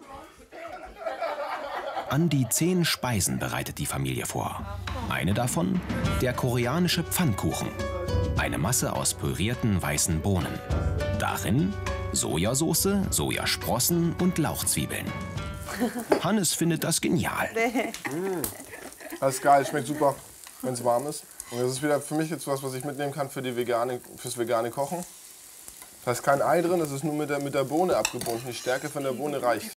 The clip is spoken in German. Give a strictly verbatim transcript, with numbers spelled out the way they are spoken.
An die zehn Speisen bereitet die Familie vor. Eine davon der koreanische Pfannkuchen. Eine Masse aus pürierten weißen Bohnen. Darin Sojasauce, Sojasprossen und Lauchzwiebeln. Hannes findet das genial. Das ist geil, schmeckt super, wenn es warm ist. Und das ist wieder für mich jetzt was, was ich mitnehmen kann für die vegane, fürs vegane Kochen. Da ist kein Ei drin, das ist nur mit der, mit der Bohne abgebunden. Die Stärke von der Bohne reicht.